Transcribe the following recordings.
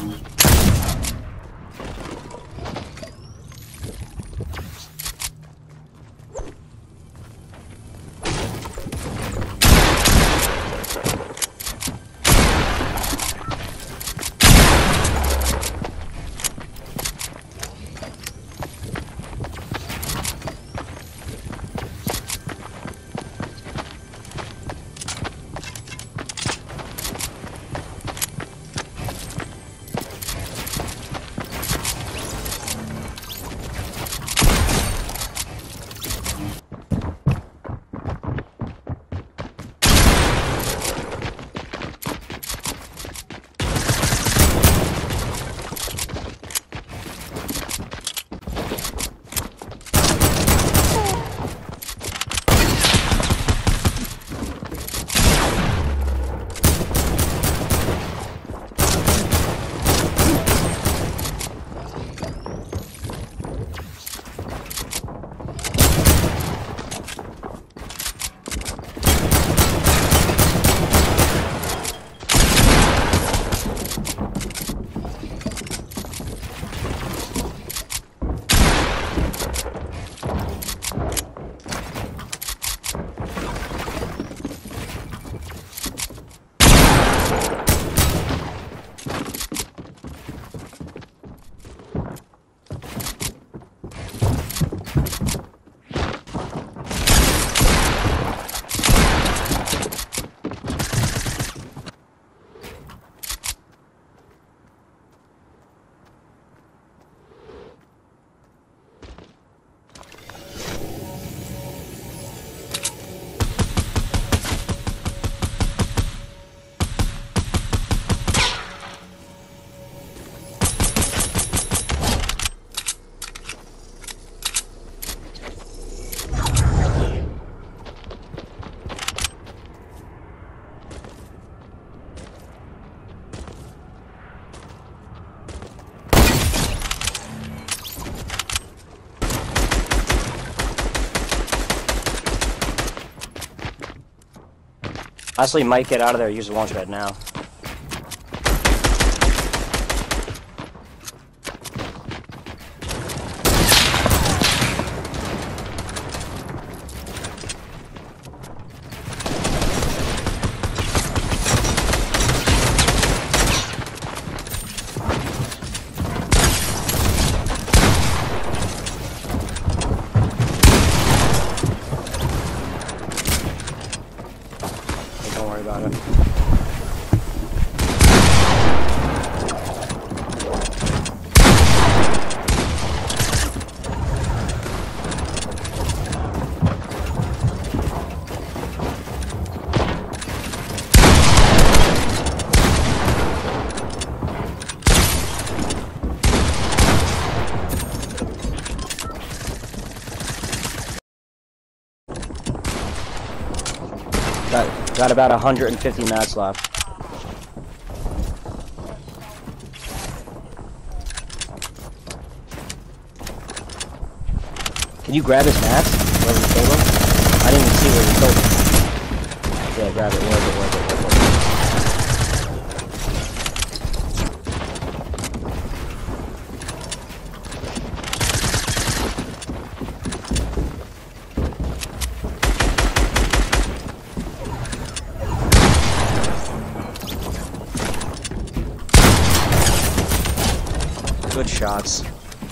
Honestly, might get out of there, use the launch pad now. Don't worry about it. Got about 150 mats left. Can you grab his mats? Where you killed him? I didn't even see where you killed him. Yeah, grab it. Work it. Good shots.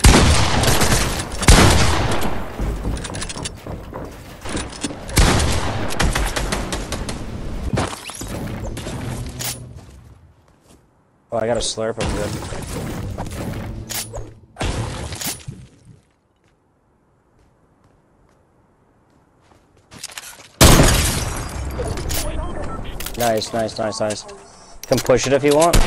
Oh, I got a slurp, I'm good. Nice. Can push it if you want.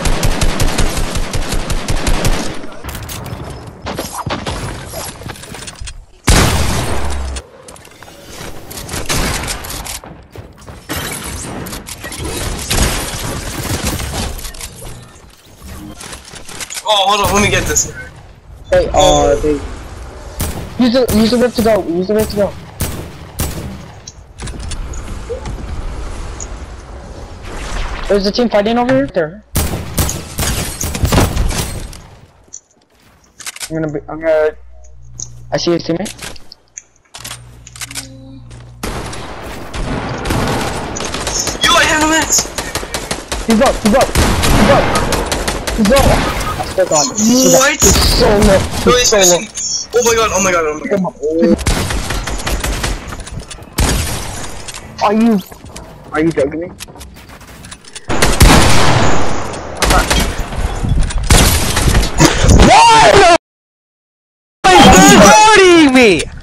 Oh, hold on, let me get this. Hey, use the whip to go. Use the whip to go. There's a team fighting over here. There. I see his teammate. Yo, I have a match! He's up. I still got him. What? He's so low. No, He's he's so low. finishing. Oh my god. Come on. Are you joking me? Why are you hurting me?